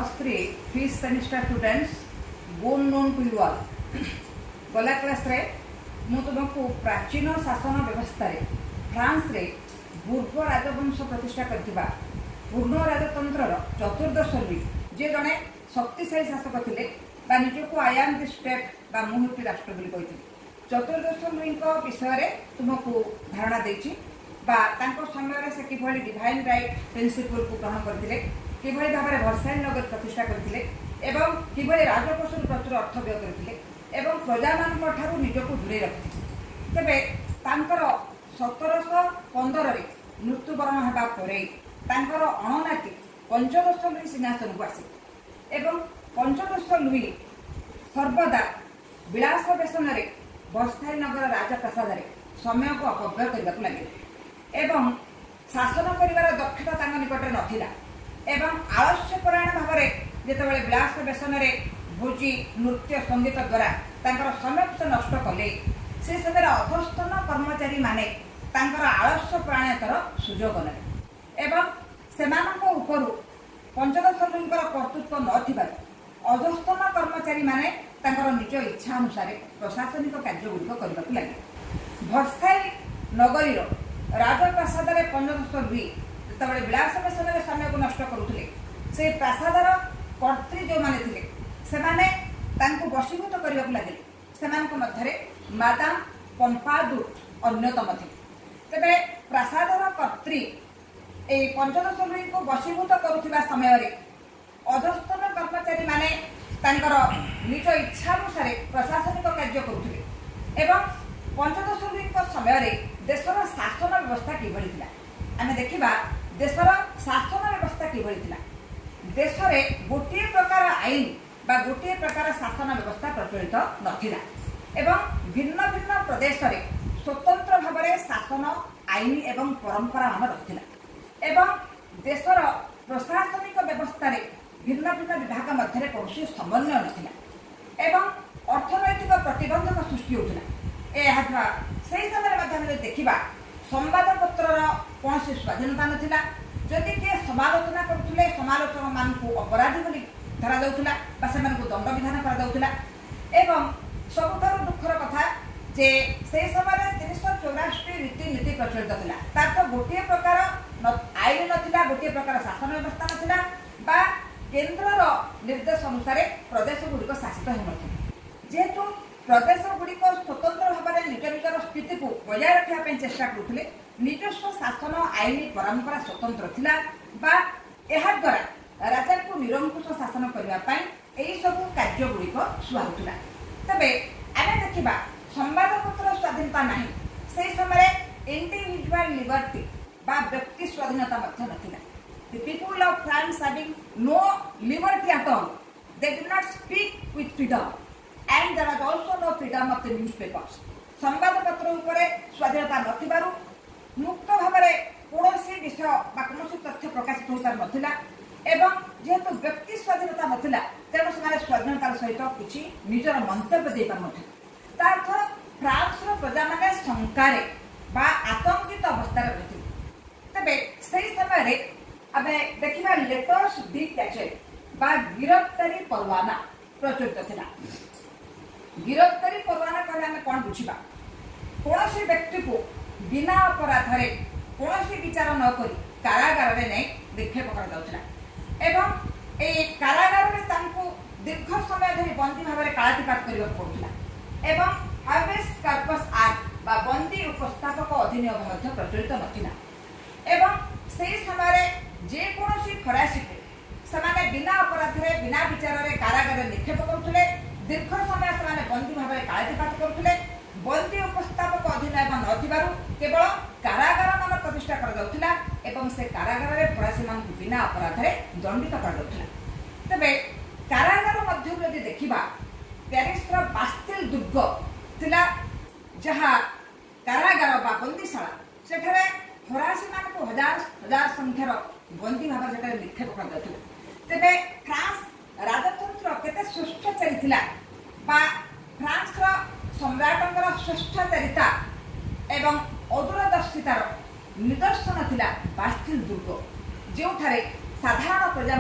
+3 5th semester students good noon to you all. गला class रे मु तुमको प्राचीन शासन व्यवस्था रे फ्रांस रे पूर्व राजवंश प्रतिष्ठा करथिबा पूर्ण राजतंत्र चतुर्दश लुई जे जने शक्तिशाली शासक थिले बा निजको आई एम द स्टेट बा मुहूर्ती राष्ट्र बोली कहिथिले। चतुर्दश लुई को विषय रे तुमको धारणा देछि बा तांको समय रे से किभली डिवाइन राइट प्रिंसिपल को ग्रहण करथिले, किभली भाबरे वर्षाई नगर प्रतिष्ठा करथिले एवं किभली राजकोषर प्रचुर अर्थ व्यय करथिले एवं प्रजा मान ठारू निजको दूरे रखिथिले। तबे तांकर 1715 रे मृत्युवरण हेबा परे तांकर अणनाती पंचदश लुई सिंहासन को आसी एवं पंचदश लुई सर्वदा विलास बेसन रे वर्षाई नगर राजप्रासाद रे समय को अपव्यय करबा लगे एवं शासन करिवार दक्षता तांग निकट रे नथिला एवं आलस्यपरायण भाव में जितेबाला विलास बेसन रे भोजी नृत्य संगीत द्वारा तांकर समय को नष्ट कले से समय अधस्तन कर्मचारी माने तांकर आलस्यपरायणतार सुजोग ने एवं सेमानक उपरु पंचदश लुईंकर कर्तृत्व नथिबार अधस्तन कर्मचारी माने तांकर निज इच्छा अनुसार प्रशासनिक कार्य गुड़िक करने लगे। वर्षाई नगरी राजप्रासाद रे पंचदश लुई जितेबाला विलास बेसन रे समय को नष्ट करुले से प्रासादर कर्त्री जो माने थिले से माने तांको वशीभूत करबा लगे सेमानक मध्यरे मादाम पंपादुट अन्यतम थी। तेबे प्रासादर कर्त्री ए पंचदश लुई को वशीभूत करुथिबा समय रे अधस्तन कर्मचारी माने तांकर निज इच्छा अनुसार प्रशासनिक कार्य करुथिले एवं पंचदश लुई को समय रे देशर शासन व्यवस्था किभली थिला आमे देखिबा। देशर शासन व्यवस्था किभली थिला देश में गोटे प्रकार आईन बा गोटे प्रकार शासन व्यवस्था प्रचलित नथिला एवं भिन्न भिन्न प्रदेश रे स्वतंत्र भाव में शासन आईन एवं परंपरा मान रहिथिला एवं देशर प्रशासनिक व्यवस्था रे भिन्न भिन्न विभाग मध्य कौन समन्वय नथिला एवं अर्थनैतिक प्रतिबंधक सृष्टि होता से समय देखा संवाद पत्र कौन स्वाधीनता नथिला जदि किए समालोचना करुले समालोचक मान अपराधी बोली धरा जाउथुला बा सेमान को दंड विधान करा जाउथुला एवं सबुठार दुखर कथा जे से समय 384 रीति नीति प्रचलित थिला तार तो गोटे प्रकार आईन नथिला गोटे प्रकार शासन व्यवस्था नथिला बा केंद्रर निर्देश अनुसार प्रदेश गुड़िक शासित होनथिला जेहेतु प्रदेश गुड़िक स्वतंत्र भाव में निज निजर स्थिति को बजाय रखा चेष्टा करुले निजस्व शासन आईन परंपरा स्वतंत्र थिला बा एहा द्वारा राजा को निरंकुश शासन करने यही सब कार्य गुड़िक सुहाउला। तबे आमे देखिबा संवादपत्र स्वाधीनता नहीं से समय इंडिविजुअल लिबर्टी बा व्यक्ति स्वाधीनता मध्य नथिला। The people of France having no liberty at all they did not speak with freedom and there was also no freedom of the newspapers. संवादपत्र उपरे स्वाधीनता नथिबारु मुक्त भाव में कौन विषय कौन तथ्य प्रकाशित होता नाला एवं जेहेतु व्यक्ति स्वाधीनता नाला तेणु से स्वाधीनतार सहित किसी निजर मंतव्य दे पार्थ फ्रांस प्रजा मैंने शंकार बा आतंकित अवस्था रही। तेरे से समय आम देखा लेटर्स बी कैचेड बा गिरफ्तारी परवाना प्रचलित थिला। गिरफ्तारी परवाना कहले आम कौन बुझा कौन व्यक्ति को बिना अपराध कौन विचार नक कारागार में नहीं निक्षेप कर कारागार में दीर्घ समय धरी बंदी भाव में कालातिपात करने पड़ूला एवं हाबेस कॉर्पस एक्ट बा बंदी उपस्थापक अधिनियम प्रचलित नथिला एवं से समय जेकोसी फरासी से बिना अपराध बिना विचार कारागार निक्षेप करुले दीर्घ समय से बंदी भाव में कालातिपात करुले बंदी उपस्थापक अधिनियम नथिबारु केवल कारागार मान प्रतिष्ठा करा एवं से कारागार रे फरासी मान बिना अपराध दंडित करा। तबे कारागार मध्य यदि देखिबा पेरिस रा बास्तिल दुर्ग थिला जहा कारागार बा बंदीशाला सेठरे फरासी मान को हजार हजार संख्यार बंदी भाव सेठरे निक्षेप करा जाउथिला। तबे फ्रांस राजतंत्र केते सुष्ठ चलिथिला बा फ्रांस रा सम्राटंकर श्रेष्ठचारिता एवं अदूरदर्शितार निदर्शन थिला बास्तिल दुर्ग जो साधारण प्रजा मानू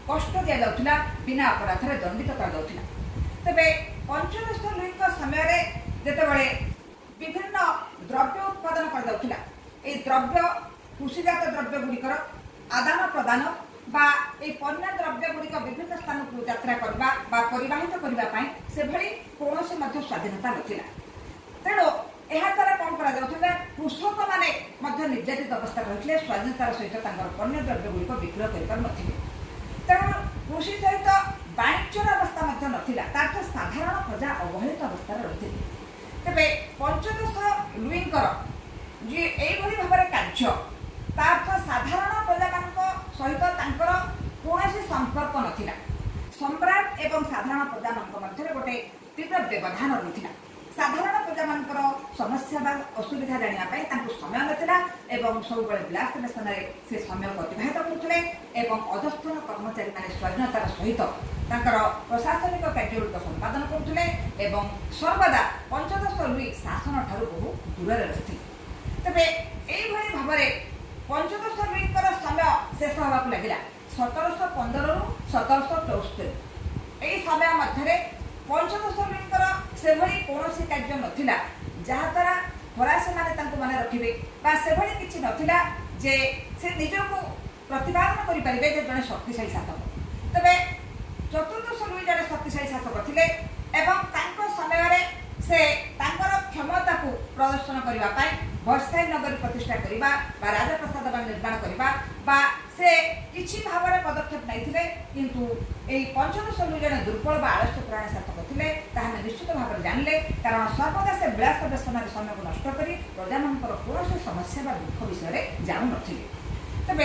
कष्ट दि जाउथिला बिना अपराध रे दंडित कर जाउथिला। तबे पंचदश लुई समय रे जेतेबेले विभिन्न द्रव्य उत्पादन कर जाउथिला ए द्रव्य कृषिजात द्रव्य गुड़िकर आदान प्रदान बा ए पन्ना द्रव्य गुड़िक विभिन्न स्थान को यात्रा करबा बा परिवाहित करबा पई से भली कोनोसी मध्य स्वाधीनता नथिला। तेणु एहा द्वारा कौन करा जाउथिला कृषक माने मध्य निर्यातित अवस्था रहितले स्वाधीनतार सहित तांकर पन्ना द्रव्य गुड़िक विक्रय करिपार नथिले। तेणु कृषि सहित वाणिज्यर अवस्था मध्य नथिला तार साधारण प्रजा अवहेलित अवस्था रहिथिले। तबे पंचदश लुईंकर जे एई भली भाबरे कार्य तार साधारण प्रजा सहित तांकर कोनोसी संपर्क नथिला। सम्राट एवं साधारण प्रजा मध्य गोटे तीव्र व्यवधान रहिथिला। साधारण प्रजा मानकर समस्या बा असुविधा जानिया पई तांको समय नथिला एवं सबुबळे विलास व्यसन से समय अतिबाहित करुथिले एवं अधस्थन कर्मचारी माने स्वाधीनतार सहित तांकर प्रशासनिक कार्यଗୁଡ଼ିକ संपादन करुथिले एवं सर्वदा पंचदश लुई शासन ठारू बहु दूर रहिथिले। तबे एई भली भाबरे पंचदश लुईंकर समय शेष होगा लगिला 1715 रु 1774। यही समय मध्य पंचदश लुईंकर से भली कौनसी कार्य नथिला जहा द्वारा फरासी माने रखिबे बा से भली किछि नथिला जे से निजको प्रतिपादन करि परिबे जे जने शक्तिशाली शासक। तबे चतुर्दश लुई जने शक्तिशाली शासक थिले एवं तांको समय रे से तांकर क्षमता को प्रदर्शन करबा पाई वर्षाई नगरी प्रतिष्ठा करिबा बा राजप्रसाद निर्माण करिबा बा से किछि भावरे पदक्षेप नैथिले। किंतु एई पंचदश लुई जने दुर्बल बा आलस्यप्राण शासक थिले ताहा निश्चित भावरे जानले कारण सर्वदा से विलास व्यसन समय को नष्ट करी प्रजानंकर कौनसी समस्या बा दुख विषय जानु नथिले। तबे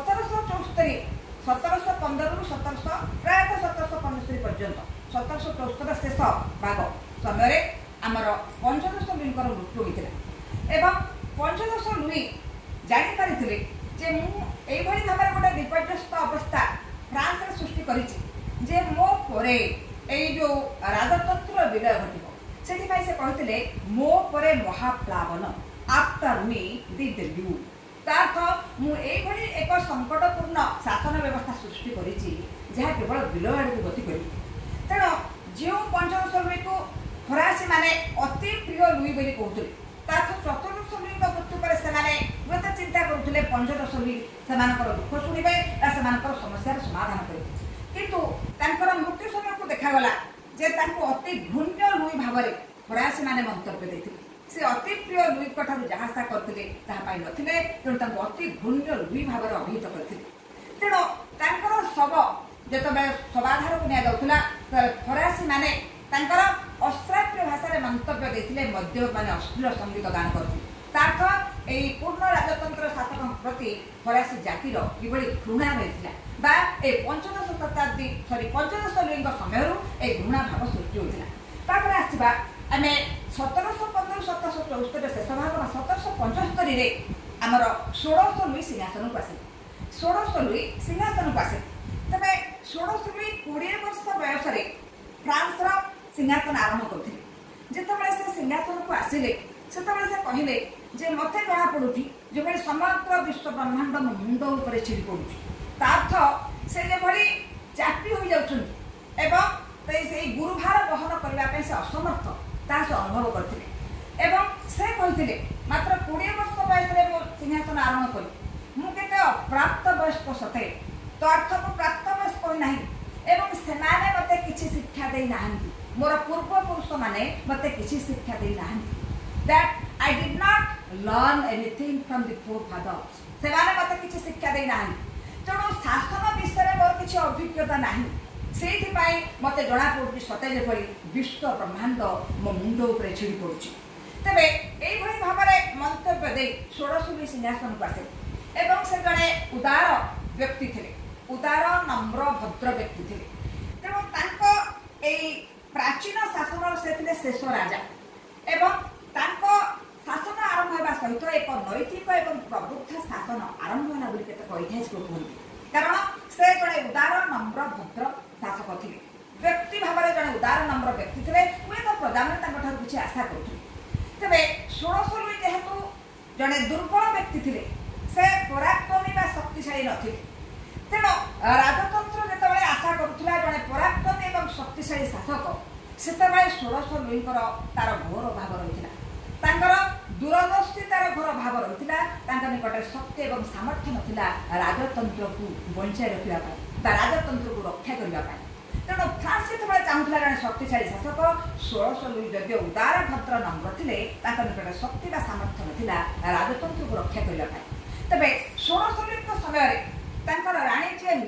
1774 1715 रु 1700 प्राय 1775 पर्यंत 1774 शेष भाग समय आमर पंचदश लुईंकर मृत्यु होइतिला एवं पंचदश लुई जानि पारिथिले जे मु एई भली भाबरे गोटे विपर्यस्त अवस्था फ्रांस रे सृष्टि करिछि जे मो परे एई जो राजतंत्र विलय घटिबो सेति पई से कहिथिले मो परे महाप्लावन आफ्टर मी द डेल्यू। तार्थ मु एई भली एक संकटपूर्ण शासन व्यवस्था सृष्टि करिछि जहा केवल विलय आडू गति करिबो। तेणु जो पंचदश लुई को फरासी माने अति प्रिय लुई बोली कहउथिले तार्थ चतुर्दश लुईक मृत्यु पर से माने बहुत चिंता करुथिले पंचदश लुई सेमानकर दुख सुनिबे आ सेमानकर समस्यार समाधान करिबे। किंतु तांकर मृत्यु समय को देखा गला जे तांको अति घृण्य लुई भावरे फरासी माने मंतव्य दैथिले। से अति प्रिय लुई कठारु जहा आशा करथिले ताहा पाइ नथिले तेणु तांको अति घृण्य लुई भावरे अभिहित करथिले। तेणु तांकर शव जेतबे सभाधार को निया जाउथला फरासी माने तांकर अश्राव्य भाषा रे मंतव्य देथिले मध्य माने अश्लील संगीत गान करथि। तार्थ एई पूर्ण राजतंत्र शासक प्रति फरासी जातिर किबळी घृणा रहिथिला बा ए पंचदश शताब्दी पंचदश लुईंक समयरु ए घृणा भाव सृष्टि होइथिला। तापर आसीबा आमे 1715 1774 शेष भाग 1775 रे हमर 16 लुई सिंहासन को आसे 16 लुई सिंहासन को आसे। तबे 16 लुई 20 वर्ष बयस रे फ्रांस रा सिंहासन आरंभ करथिले। जेतबेले से सिंहासन को आसिले सेतबेले से कहिले जे मते जणा पडुची जे भली समग्र विश्व ब्रह्मांड मो मुंड ऊपर छिड़ी पडुची। तार्थ से जे भली चापी होई जाउछन एवं से गुरुभार वहन करबा पे से असमर्थ ता से अनुभव करथिले एवं से कहिथिले मात्र 20 वर्ष बयस रे मो सिंहासन आरंभ करी मु केते अप्राप्त वयस्क सते तो अर्थ को प्राप्त वयस्क कोइ नाही एवं सेमाने मते किछि शिक्षा देई नाहंती मोर पूर्व पुरुष माने मते किछि शिक्षा देई नाहंती that I did not learn anything from the forefathers. सेमाने मते किछि शिक्षा देई नाहंती तेणु शासन विषय मोर किछि अभिज्ञता नाही सेथि पई मते जणा पडुची सते जेपरि विश्व ब्रह्मांड मो मुंड ऊपर छिड़ी पडुची। तबे एई भली भाबरे मंतव्य देई 16 लुई सिंहासन को आसे एवं से जणे उदार व्यक्ति थिले उदार नम्र भद्र व्यक्ति थिले। तेणु तांको एई प्राचीन शासन से शेष राजा एवं तांको शासन आरंभ होगा सहित एक नैतिक एवं प्रबुद्ध शासन आरंभ होना बोली केतेक ऐतिहासिक कहते कारण से जड़े उदार नम्र भद्र शासक थे व्यक्ति भाव में जड़े उदार नम्र व्यक्ति थे हुए तो प्रजा मैंने किसी आशा करुले। तेरे 16 लुई जेहेतु जड़े दुर्बल व्यक्ति थे से पराक्रमी व शक्तिशाली नथिले तेणु राजतंत्र आशा करुला जड़े पराक्रमी एवं शक्तिशाली शासक सेतबे षोड़श लुईंकर तार घोर भाव रही दूरदर्शितार घोर भाव रही निकट शक्ति और सामर्थ्य नाला राजतंत्र को बचाई रखा राजतंत्र को रक्षा करने तेणु फ्रांस जो चाहूला जड़े शक्तिशाली शासक षोड़श लुई जदि उदार भद्र नम्र थे निकट शक्ति व सामर्थ्य नाला राजतंत्र को रक्षा करने तेरे षोड़श लुई समय राणी जे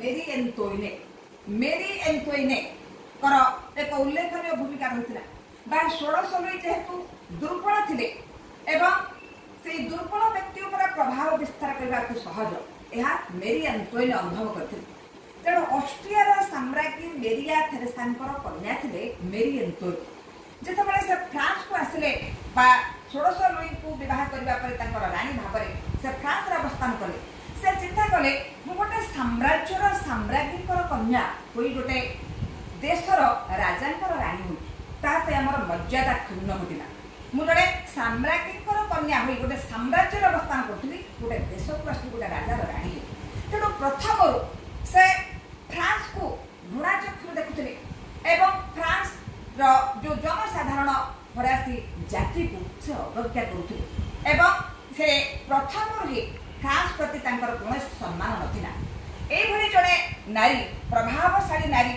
मेरी एंटोइने एक उल्लेखनीय भूमिका रही षोड़श लुई जेहेतु दुर्बल थे से दुर्बल व्यक्ति प्रभाव विस्तार करने को सहज यह मेरी एंटोइने अनुभव करते तेणु ऑस्ट्रिया साम्राज्ञी मेरिया थेरेसा कन्या थे मेरी एंटोइन जितेबाला से फ्रांस को आसिले षोड़श लुई को बह करने राणी भाव से फ्रांस अवस्थान कले से चिंता कले मु गोटे साम्राज्यर साम्राज्ञी कन्या कोई गोटे देशर राजा राणी हुई ताते आमर मर्यादा क्षुण्ण होता मु जड़े साम्राज्ञी कन्या हुई गोटे साम्राज्यर अवस्थान करी गोटे देश को आस गोटे राजार राणी तेणु प्रथम से फ्रांस को घृणा चक्षु देखुले एवं फ्रांस जो जनसाधारण फरासी जाति को से अवज्ञा करुले एवं से प्रथम ही फ्रांस प्रति कौन सम्मान नाला यही जड़े नारी प्रभावशाली नारी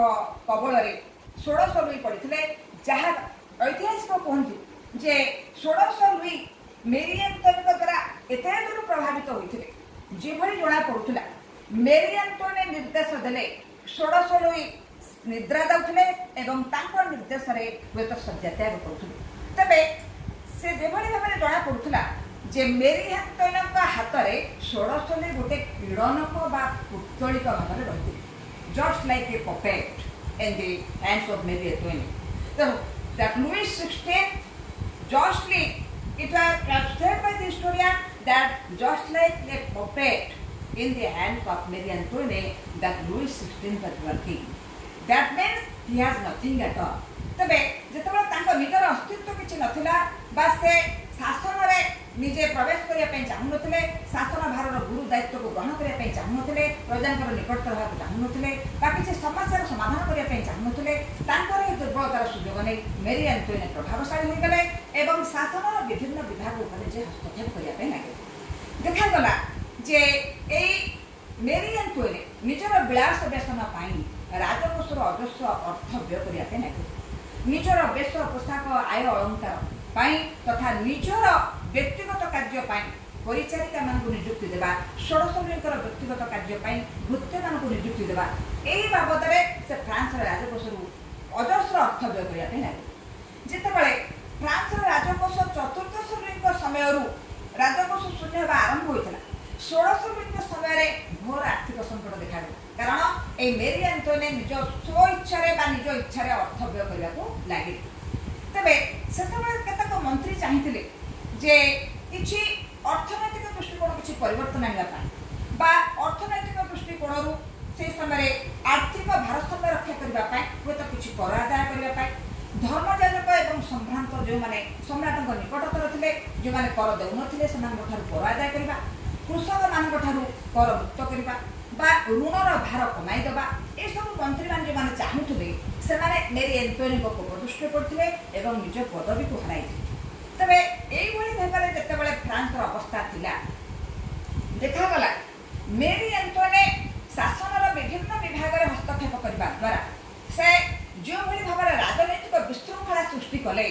कबल षोड़श लुई पड़ते जहाँ ऐतिहासिक कहतु जे षोड़श लुई मेरी एंटोइन द्वारा एत दूर प्रभावित होते जो जना पड़ूला मेरी एंटोइन निर्देश देले षोड़श लुई निद्रा दौले एवं निर्देश हूँ शଯ୍ୟା त्याग करुले तेरे से जो भाव जना पड़ूला जे मेरी एंटोइन हाथ में षोड़श लुई गोटे पीड़नक पुतलिक भाव में रही just like a puppet in the hands of Mary Antoinette. So that Louis XVI justly it was said by the historian that just like a puppet in the hands of Mary Antoinette that Louis XVI was working. That means he has nothing at all. तबे जेतबे तांको निजर अस्तित्व किछि नथिला बा से शासन रे निजे प्रवेश करिया पे चाहु नथिले शासन भारर गुरु दायित्व को ग्रहण करिया पे चाहु नथिले प्रजांकर निकट रहबा चाहु नथिले बा किछि समस्या समाधान करिया पे चाहु नथिले तांकर ए दुर्बलतार सुयोग नै मेरी एंटोइन प्रभावशाली होई गले एवं शासनर विभिन्न विभाग ऊपर जे हस्तक्षेप करिया पे लागे देखा गला जे ए मेरी एंटोइन निजर विलास व्यसन पाई राजकोषर अजस्र अर्थ व्यय करिया पे लागे निजर वेश पोशाक आय अलंकार तथा निजर व्यक्तिगत कार्य परिचारिका मान निजुक्ति देवा षोड़श लुईंकर व्यक्तिगत कार्य भृत्य मान निजुक्ति देवा यही बाबद से फ्रांस राजकोष अजस्र अर्थ व्यय करने लगे जितेबाला फ्रांस राजकोष चतुर्दश लुईंक समय राजकोष शून्य होगा आरंभ होता षोड़श लुईंक समय घोर आर्थिक संकट देखा कारण ये मेरी एंटोइन निज स्व इच्छा निज इच्छा अर्थ व्यय करने को लगे तेरे से केतक मंत्री चाहिए जे किसी अर्थनैतिक दृष्टिकोण किसी परिवर्तन आने अर्थनैतिक दृष्टिकोण से समय आर्थिक भारसाम्य रक्षा करने हूँ तो किसी कर आदाय करने धर्मजाजक और सम्भ्रांत जो मैंने सम्राट निकटतर थे जो मैंने कर देते से कर आदाय करने कृषक मान कर मुक्त करने ऋणर भार कमाईदेवा ये सब मंत्री मान जो चाहूले से मेरी एंटोइन को प्रदुष्ट करते निज पदवी को हर तेरे यही भाव में जितेबाला फ्रांस अवस्था थिला देखागला मेरी एंटोइन शासन विभिन्न विभाग में हस्तक्षेप करने द्वारा से जो भाव में राजनैतिक विशृंखला सृष्टि कले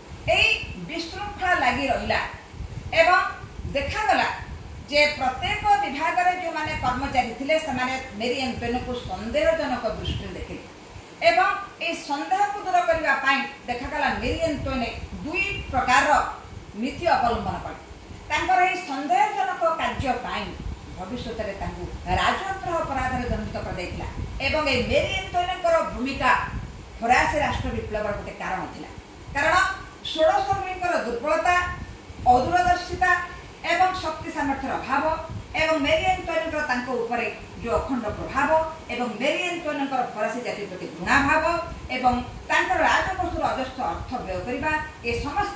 विशृंखला लगी रहा देखागला जे प्रत्येक विभाग में जो माने कर्मचारी थे से मेरी एंटोइन को संदेहजनक दृष्टि देखिले एवं ये संदेह को दूर करने देखागला मेरी एंटोइन दुई प्रकार नीति अवलंबन कले संदेहजनक कार्य भविष्य में राजतंत्र अपराध में दंडित कर मेरी एंटोइन भूमिका फरासी राष्ट्र विप्लव गोटे कारण था कारण षोड़श लुईंकर दुर्बलता अदूरदर्शिता एवं शक्ति सामर्थ्यर अभाव एवं मेरी एंटोइन जो अखंड प्रभाव एवं मेरी एंटोइन फरासी जाति प्रति घृणा भाव एवं राजकोष अजस्र अर्थ व्यय करने ये समस्त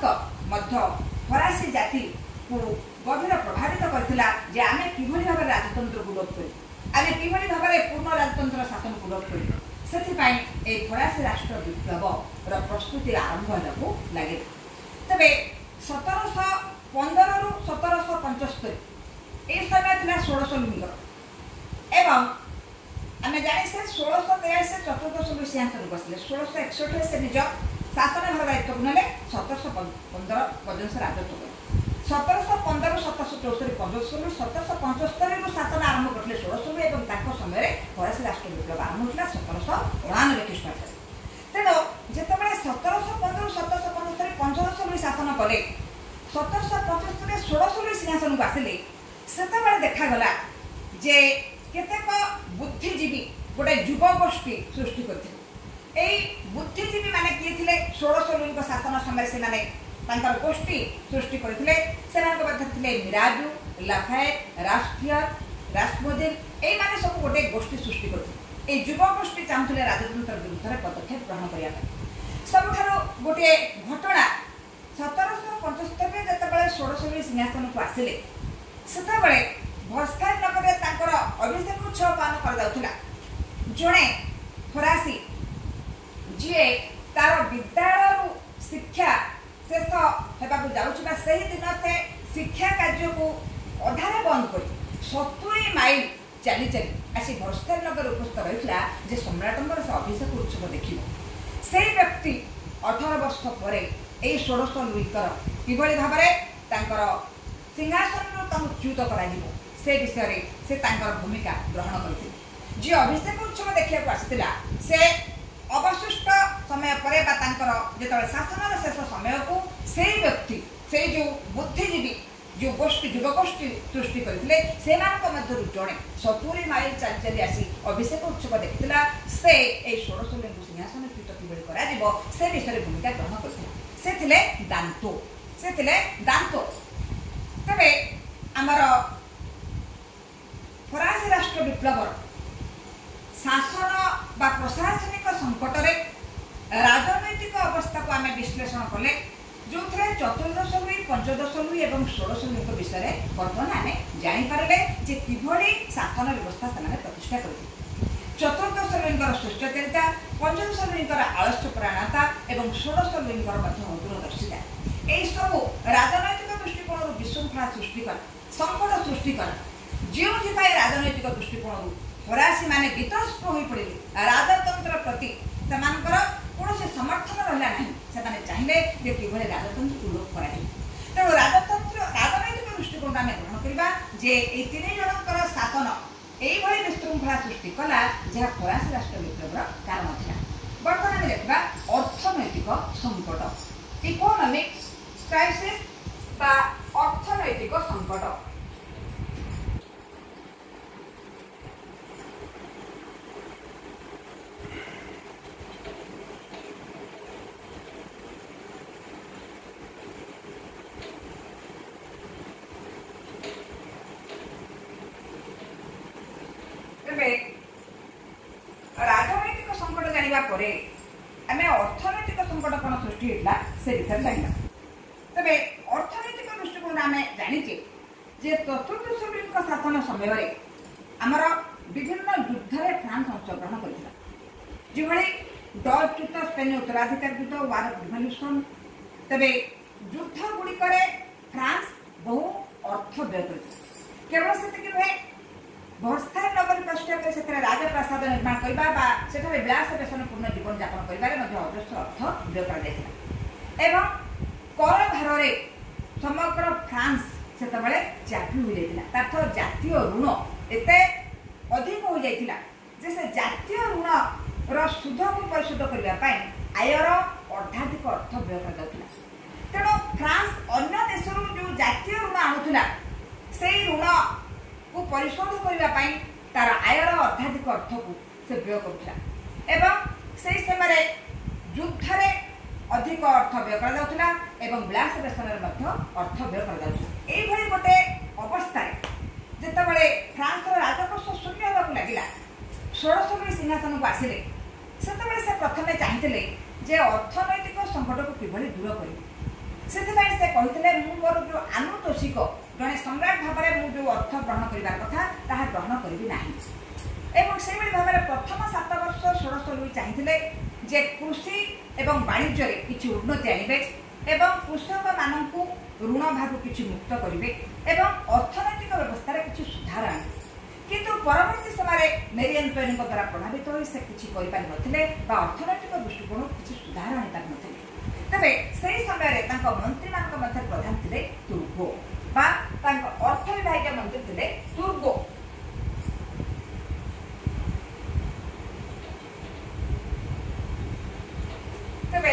फरासी जाति को गभीर प्रभावित करथिला जे आमे किभली भाबे राजतंत्र को लोप करी आमे किभଳି भाबरे पूर्ण राजतंत्र शासन पूरक करियो सेथिपाई ए फरासी राष्ट्र विप्लव र प्रस्तुति आरंभ हेबाकू लागे। तबे 1715 रु 1775 ए समय थिला 16 लुंगर एवं आमे जानि से 1683 से 1400 सिंहासन बसले 1661 से निज शासन भार दायित्व नेले 1715 पर्यंत से राजत्व कले 1715 रु 1764 15 1775 रु शासन आरंभ करले 1600 एवं ताको समय रे फरासी राष्ट्र विप्लव आरंभ होतला 1799 ख्रीष्टाब्द। तेनो जेतबेले 1715 रु 1775 1500 शासन कले 1775 रे 1600 सिंहासन को आसिले सेतबेले देखा गला जे केतेक बुद्धिजीवी गोटे युव गोष्ठी सृष्टि करथिले। एई बुद्धिजीवी माने किए थिले 1600 शासन समय से माने तांकर गोष्ठी सृष्टि करथिले। सेनाक मध्य थिले मिराजू लाफायत राष्ट्रियर रासमोदिन एई माने सब गोटे गोष्ठी सृष्टि करथिले। एई युव गोष्ठी चाहुथिले राजतंत्र विरुद्ध रे पदक्षेप ग्रहण करिया ପାଇଁ। सबठारो गोटे घटना 1775 रे जतबेले 1600 सिंहासन को आसिले सेतबेले भस्तान नगरे तांकर अभिषेक उत्सव पालन कर जाउथिला। जणे फरासी जे तार विद्यालय शिक्षा शेष हेबाकू जाउछिबा सही दिन से शिक्षा कार्य को अधारे बंद कर 70 माइल चली चली आसी भस्तान नगर उपस्थित रहितला जे सम्राटंकर से अभिषेक उत्सव देखिबो। सेही व्यक्ति 18 वर्ष परे एई 1600 लुइकर किभଳି भाबरे तांकर सिंहासन च्युत कराजिबो से विषय से तांकर भूमिका ग्रहण करथिले। जे अभिषेक उत्सव देखिया आसिथिला से अवशिष्ट समय परे बा तांकर जेतबे शासनर शेष समय को सेही व्यक्ति से जो बुद्धिजीवी जो गोष्ठी युव गोष्ठी सृष्टि करथिले सेमानक मध्य जणे 70 माइल चली चली आसी अभिषेक उत्सव देखिथिला। से ए 1600 लिंग सिंहासन च्युत किभଳି कराजिबो से विषय भूमिका ग्रहण करथिले। से थिले दांतो तबे आमर फरासी राष्ट्र विप्लव शासन बा प्रशासनिक संकट रे राजनैतिक अवस्था को आमे विश्लेषण कले जो चतुर्दश लुई पंचदश लुई और 16 लुई विषय में बर्तमान आम जापारे जे किभଳି शासन व्यवस्था से प्रतिष्ठा कर चतुर्दश लुईर श्रेष्ठचरिता पंचदश लुईर आलस्य प्राणता और 16 लुईर दूरदर्शिता यही सब राजनैतिक दृष्टिकोण विशृंखला सृष्टि कर संकट सृष्टि कर जो राजनैतिक दृष्टिकोण फरासी माने वितस्प हो पड़े राजतंत्र प्रति सेमानकर कौन समर्थन रहा ना से चाहिए कि किभଳି राजतंत्र को लोप कर तेणु राजतंत्र राजनैतिक दृष्टिकोण आम ग्रहण करवा जे ये 3 जनकर शासन यही विशृंखला सृष्टि कला जहाँ फरासी राष्ट्र विप्लवर कारण था। बर्तमान देखा अर्थनैतिक संकट इकोनॉमिक क्राइसिस बा अर्थनैतिक संकट राजनैतिक संकट जाना आम अर्थनैतिक संकट कौन सृष्टि होता से विषय जाना तेरे अर्थनैतिक दृष्टिकोण आम जाचे जे चतुर्दश शासन समय आमर विभिन्न युद्ध में फ्रांस अंशग्रहण करता जो डच युद्ध स्पेन उत्तराधिकार युद्ध वार ऑफ रिवोल्यूशन तेरे युद्ध गुड़िक फ्रांस बहु अर्थ व्यय कर केवल से नुहे भर्साय नगर प्रतिष्ठा से राजप्रासाद निर्माण करने से विलास व्यसनपूर्ण जीवन यापन कर अजस्र अर्थ व्यय कर कर भार समग्र फ्रांस से चापी हो जाता जातीय ऋण एत अधिक हो जाता जे से जातीय ऋण सुध को परिशोध करने आयर अर्धाधिक अर्थ व्यय कर तेणु फ्रांस अन्य देश जो जातीय ऋण आणुला से ऋण को परिशोध करने तार आयर अर्धाधिक अर्थ को से व्यय करुला से समय युद्ध में अधिक अर्थ व्यय कर विलास व्यसन अर्थ व्यय कर गोटे अवस्था जितेबाला फ्रांस राजकोष शून्य होगा लगे 16 सिंहासन को आसिले से प्रथम चाहिए जे अर्थनैतिक संकट को किभଳି दूर कर से कहते मोर जो आनुतोषिक जड़े सम्राट भाव में जो अर्थ ग्रहण करने कथा ताहा ग्रहण करी ना एवं से भाव में प्रथम 7 वर्ष षोडश लुई चाहिए जे कृषि एवं वाणिज्य किसी उन्नति आने एवं कृषक मानू ऋण भाग किसी मुक्त करेंगे एवं अर्थनैतिक व्यवस्था किसी सुधार आने किंतु परवर्ती समय मेरी एंटोनी द्वारा प्रभावित हो से किसी अर्थनैतिक दृष्टिकोण किसी सुधार आनी पार नथिले तबे सही समय मंत्री मध्य प्रधान थे तुर्गो अर्थ विभाग मंत्री थे तुर्गो। तबे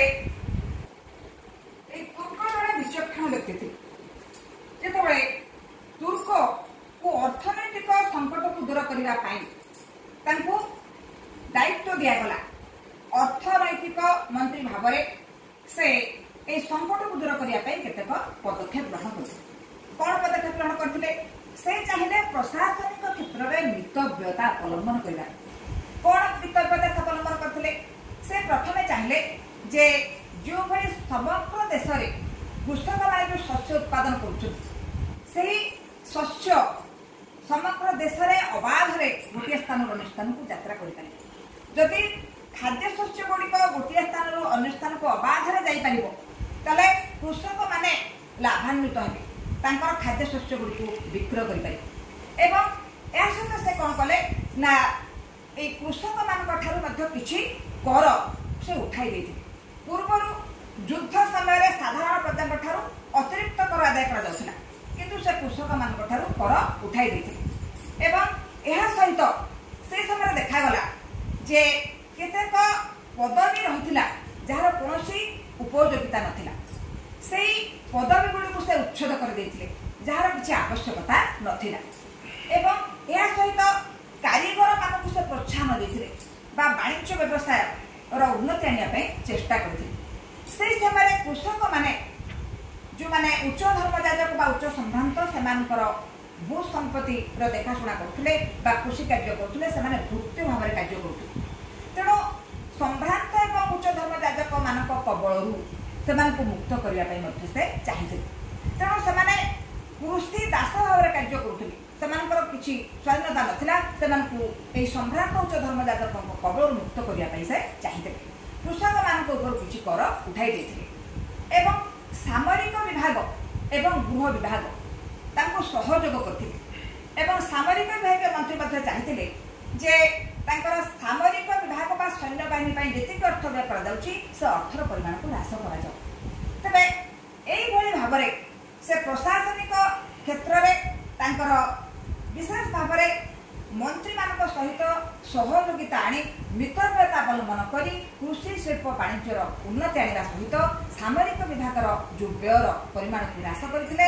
तुर्गो जड़े विचक्षण व्यक्ति थे जिते तुर्गो को अर्थनैतिक संकट को दूर करने दायित्व दिगला अर्थनैतिक मंत्री भाव से ए संकट को दूर करने केतेक पदक्षेप ग्रहण करते कौन पदक्षेप ग्रहण करते से चाहिए प्रशासनिक क्षेत्र में मितव्यता अवलंबन करने कौन मितव्यता अवलंबन करते से प्रथम चाहिए जे जो भाई समग्र देश में कृषक मैंने जो शस्य उत्पादन कर शस्य समग्र देश में अबाध गोटे स्थान अन्य स्थान को यात्रा करें खाद्य शस्य गुड़िक गोटे स्थान अन्य स्थान को अबाध जापर कृषक मैंने लाभान्वित हे खाद्य शस्य गुड़िक विक्रय करें एवं सहित से कौन कले ना ये कृषक मान किसी कर से उठाई देते पूर्वर युद्ध समय साधारण प्रजा अतिरिक्त कर आदाय करा किंतु से कृषक मान कर उठाई देते एवं सहित से समय देखागला जे केतेक पदवी रही जार कौन उपयोगिता नाला से पदवी गुड़ी से उच्छेद कर जार किसी आवश्यकता नाला सहित कारीगर मानक से प्रोत्साहन देते वाणिज्य व्यवसाय उन्नति आने चेष्टा करते समय कृषक माने जो माने उच्च धर्मजाजक उच्च संभ्रांत से भू संपत्ति देखाशुना करते कृषि कार्य करते भृत्य भाव में कार्य करते तेणु संभ्रांत और उच्च धर्मजाजक मान कबलू से मुक्त करने से चाहिए तेणु से कृषि दास भाव में कार्य करुले किसी स्वाधीनता नाला से संभ्रांत उच्च धर्मजाजक कबल मुक्त करने से चाहिए कृषक मान किसी कर उठाई देते एवं सामरिक विभाग एवं गृह विभाग सहयोग करते सामरिक विभाग मंत्री चाहिए जे सामरिक विभाग व सैन्य बाहिनी जी अर्थ व्यय कर अर्थर परिमाण को ह्रास कर भाव से प्रशासनिक क्षेत्र में विशेष भाव में मंत्री मान सहित सहयोगिता आनी मितव्यता अवलंबन कर कृषि शिल्प वाणिज्यर उन्नति आने सहित सामरिक विभाग जो व्ययर परिमाण को ह्रास करते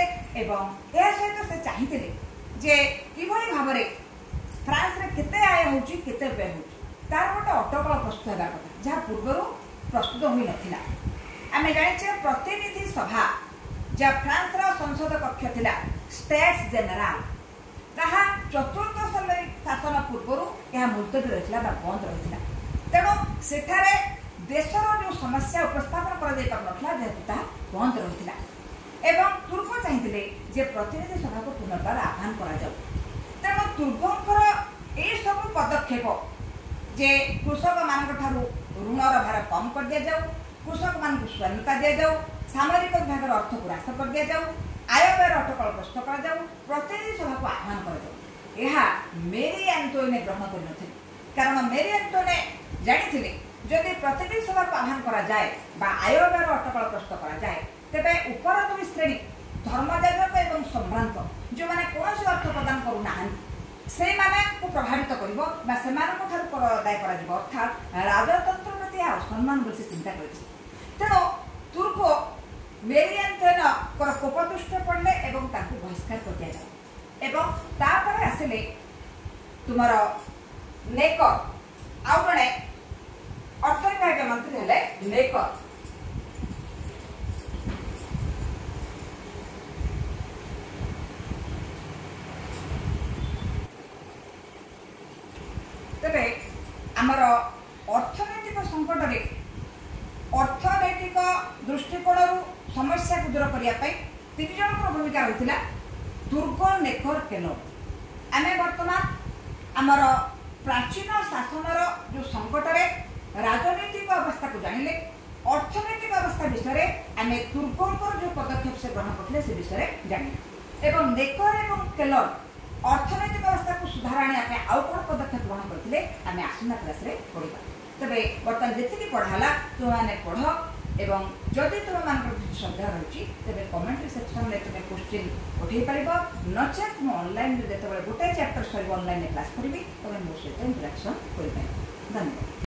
सहित से चाहिए जे कि भाव में फ्रांस रे केते आय होची केते व्यय होची तार गोटे अटकल प्रस्तुत होगा कथा जहाँ पूर्व प्रस्तुत हो नाला आम जाने प्रतिनिधि सभा जहाँ फ्रांस रा संसद कक्ष थिला स्टेट्स जेनेराल ताहा चतुर्थ शासन पूर्व यह मुलतवी रही बंद रही तेणु सेठारे देशर जो समस्या उपस्थापन कर जेहेतु बंद रही तुर्क चाहिए जे प्रतिनिधि सभा को पुनर्बार आह्वान कर तेणु तुर्गों ये सब पदक्षेप जे कृषक मान ऋणर भार कम कर दि जाऊ कृषक मान स्वाधीनता दि जाऊ सामरिक विभाग अर्थ को ह्रास कर दि जाऊ आय व्यय अटकल प्रस्तुत कर प्रतिनिधि सभा को आह्वान कर मेरी एंटोनी ग्रहण कर कारण मेरी एंटोनी जानी जदि प्रतिनिधि सभा को आह्वान कराए आय व्यय अटकल प्रस्तुत कराए तेरे उपर 2 श्रेणी धर्मजाजक एवं संभ्रांत जो मैंने कौन अर्थ प्रदान करूना से प्रभावित कर आदाय कर अर्थात राजतंत्र प्रति असम्मान बोली चिंता कर तेणु तुर्को मेरी एंटोनी कोपदुष्ट पड़े बहिष्कार कर दिया जाए आसिले तुम नेकर आउ जड़े अर्थ विभाग मंत्री हेले नेकर तेरे आमर अर्थनैतिक संकट में अर्थनैतिक दृष्टिकोण समस्या को दूर करने 3 जन भूमिका रही तुर्गो नेकर केलो आम बर्तमान आमर प्राचीन शासनर जो संकट राजनैतिक अवस्था को जानिले अर्थनैतिक अवस्था विषय आम तुर्कों जो पदक्षेप से ग्रहण करते से विषय जानिले एवं नेकर एवं केलर अर्थनैतिक अवस्था को सुधार आने आउ कौन पदक्षेप ग्रहण करते आम आसना क्लास पढ़ा तेरे बर्तमान जी पढ़ाला तुम्हें पढ़ एवं जदि तुम मान सन्देह रही तेरे कमेंट सेक्शन में तुम्हें क्वेश्चन पठे पार नचेत मुझे ऑनलाइन जो गोटे चैप्टर सर ऑनलाइन क्लास करी तुम्हें मो सहित इंटरेक्शन कर। धन्यवाद।